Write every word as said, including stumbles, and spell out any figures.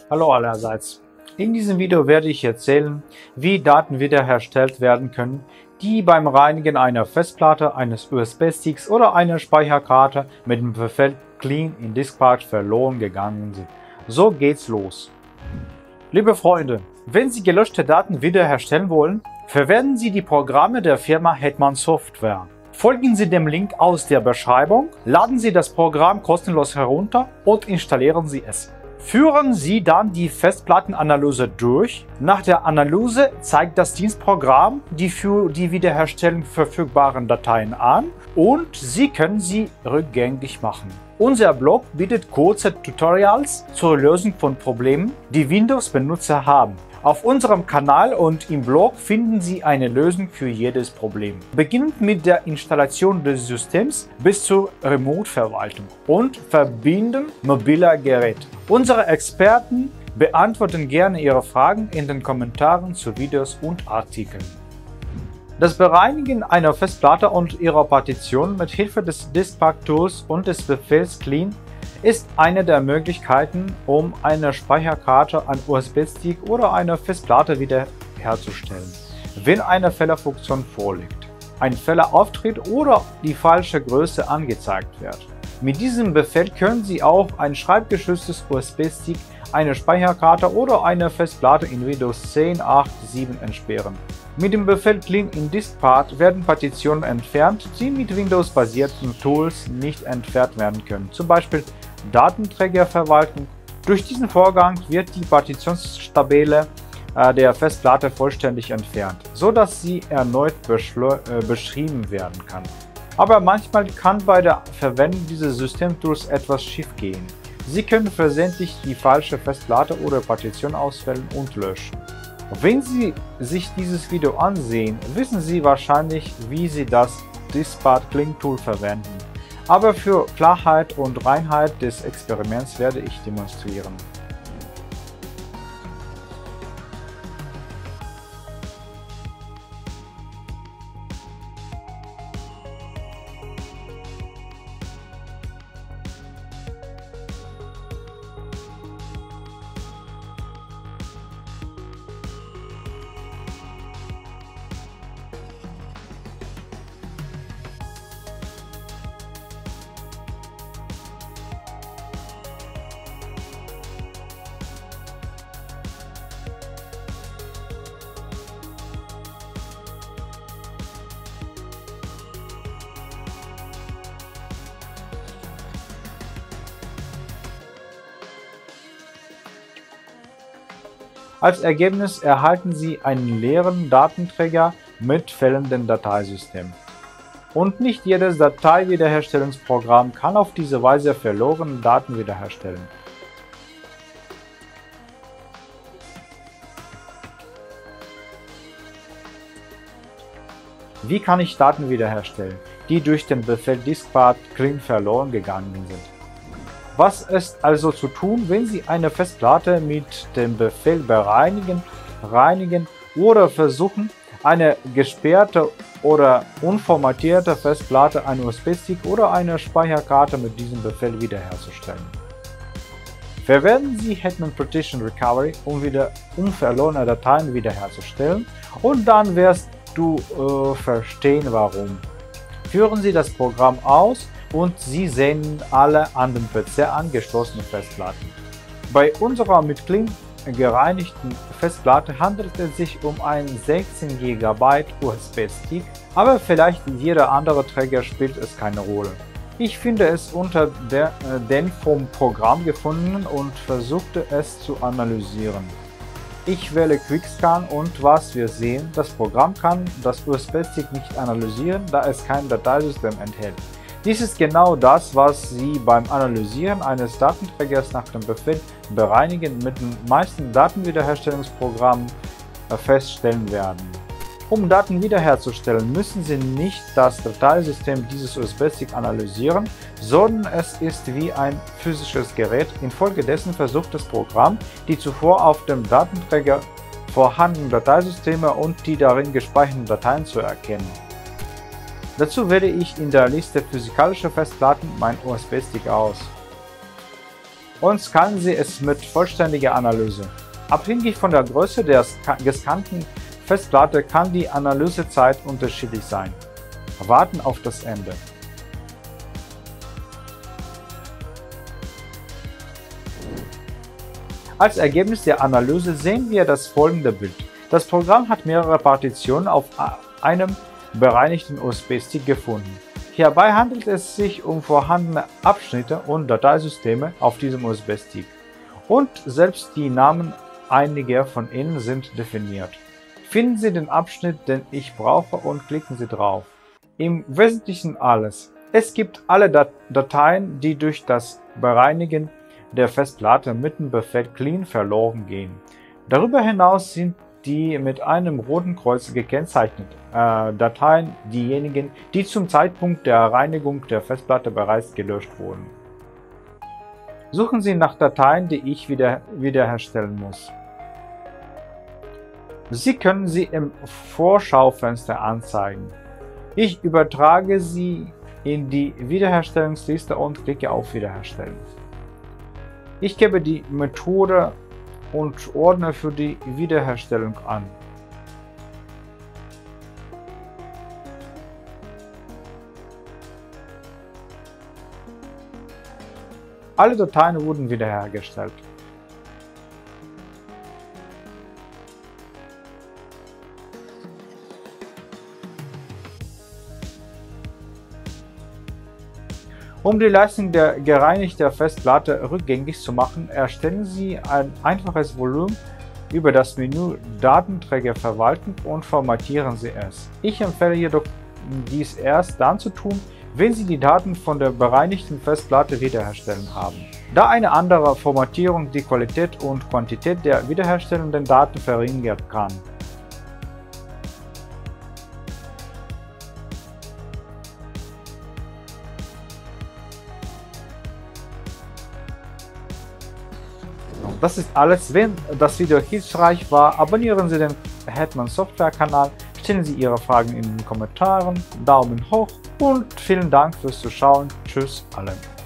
Hallo allerseits. In diesem Video werde ich erzählen, wie Daten wiederhergestellt werden können, die beim Reinigen einer Festplatte, eines U S B-Sticks oder einer Speicherkarte mit dem Befehl Clean in Diskpart verloren gegangen sind. So geht's los. Liebe Freunde, wenn Sie gelöschte Daten wiederherstellen wollen, verwenden Sie die Programme der Firma Hetman Software. Folgen Sie dem Link aus der Beschreibung, laden Sie das Programm kostenlos herunter und installieren Sie es. Führen Sie dann die Festplattenanalyse durch. Nach der Analyse zeigt das Dienstprogramm die für die Wiederherstellung verfügbaren Dateien an und Sie können sie rückgängig machen. Unser Blog bietet kurze Tutorials zur Lösung von Problemen, die Windows-Benutzer haben. Auf unserem Kanal und im Blog finden Sie eine Lösung für jedes Problem. Beginnend mit der Installation des Systems bis zur Remote-Verwaltung und Verbinden mobiler Geräte. Unsere Experten beantworten gerne Ihre Fragen in den Kommentaren zu Videos und Artikeln. Das Bereinigen einer Festplatte und ihrer Partition mit Hilfe des Diskpart-Tools und des Befehls Clean ist eine der Möglichkeiten, um eine Speicherkarte, ein U S B-Stick oder eine Festplatte wiederherzustellen, wenn eine Fehlerfunktion vorliegt, ein Fehler auftritt oder die falsche Größe angezeigt wird. Mit diesem Befehl können Sie auch ein schreibgeschütztes U S B-Stick, eine Speicherkarte oder eine Festplatte in Windows zehn, acht, sieben entsperren. Mit dem Befehl Clean in Diskpart werden Partitionen entfernt, die mit Windows-basierten Tools nicht entfernt werden können, zum Beispiel Datenträgerverwaltung. Durch diesen Vorgang wird die Partitionstabelle äh, der Festplatte vollständig entfernt, sodass sie erneut äh, beschrieben werden kann. Aber manchmal kann bei der Verwendung dieses Systemtools etwas schiefgehen. Sie können versehentlich die falsche Festplatte oder Partition auswählen und löschen. Wenn Sie sich dieses Video ansehen, wissen Sie wahrscheinlich, wie Sie das Diskpart Clean Tool verwenden. Aber für Klarheit und Reinheit des Experiments werde ich demonstrieren. Als Ergebnis erhalten Sie einen leeren Datenträger mit fehlendem Dateisystem. Und nicht jedes Dateiwiederherstellungsprogramm kann auf diese Weise verlorene Daten wiederherstellen. Wie kann ich Daten wiederherstellen, die durch den Befehl Diskpart Clean verloren gegangen sind? Was ist also zu tun, wenn Sie eine Festplatte mit dem Befehl bereinigen, reinigen oder versuchen, eine gesperrte oder unformatierte Festplatte, ein U S B-Stick oder eine Speicherkarte mit diesem Befehl wiederherzustellen? Verwenden Sie Hetman Partition Recovery, um, wieder, um verlorene Dateien wiederherzustellen, und dann wirst du äh, verstehen, warum. Führen Sie das Programm aus und Sie sehen alle an den P C angeschlossenen Festplatten. Bei unserer mit Clean gereinigten Festplatte handelt es sich um einen sechzehn Gigabyte U S B-Stick, aber vielleicht jeder andere Träger spielt es keine Rolle. Ich finde es unter der, äh, den vom Programm gefunden und versuchte es zu analysieren. Ich wähle QuickScan und was wir sehen, das Programm kann das U S B-Stick nicht analysieren, da es kein Dateisystem enthält. Dies ist genau das, was Sie beim Analysieren eines Datenträgers nach dem Befehl Bereinigen mit den meisten Datenwiederherstellungsprogrammen feststellen werden. Um Daten wiederherzustellen, müssen Sie nicht das Dateisystem dieses U S B-Stick analysieren, sondern es ist wie ein physisches Gerät. Infolgedessen versucht das Programm, die zuvor auf dem Datenträger vorhandenen Dateisysteme und die darin gespeicherten Dateien zu erkennen. Dazu wähle ich in der Liste physikalische Festplatten mein U S B-Stick aus. und scannen Sie es mit vollständiger Analyse. Abhängig von der Größe der gescannten Festplatte kann die Analysezeit unterschiedlich sein. Warten auf das Ende. Als Ergebnis der Analyse sehen wir das folgende Bild. Das Programm hat mehrere Partitionen auf einem bereinigten U S B-Stick gefunden. Hierbei handelt es sich um vorhandene Abschnitte und Dateisysteme auf diesem U S B-Stick. Und selbst die Namen einiger von ihnen sind definiert. Finden Sie den Abschnitt, den ich brauche, und klicken Sie drauf. Im Wesentlichen alles. Es gibt alle Dat- Dateien, die durch das Bereinigen der Festplatte mit dem Befehl clean verloren gehen. Darüber hinaus sind die mit einem roten Kreuz gekennzeichneten äh, Dateien diejenigen, die zum Zeitpunkt der Reinigung der Festplatte bereits gelöscht wurden. Suchen Sie nach Dateien, die ich wieder, wiederherstellen muss. Sie können sie im Vorschaufenster anzeigen. Ich übertrage sie in die Wiederherstellungsliste und klicke auf Wiederherstellen. Ich gebe die Methode und Ordner für die Wiederherstellung an. Alle Dateien wurden wiederhergestellt. Um die Leistung der gereinigten Festplatte rückgängig zu machen, erstellen Sie ein einfaches Volumen über das Menü Datenträger verwalten und formatieren Sie es. Ich empfehle jedoch, dies erst dann zu tun, wenn Sie die Daten von der bereinigten Festplatte wiederherstellen haben, da eine andere Formatierung die Qualität und Quantität der wiederherstellenden Daten verringern kann. Das ist alles. Wenn das Video hilfreich war, abonnieren Sie den Hetman Software Kanal, stellen Sie Ihre Fragen in den Kommentaren, Daumen hoch und vielen Dank fürs Zuschauen. Tschüss allen.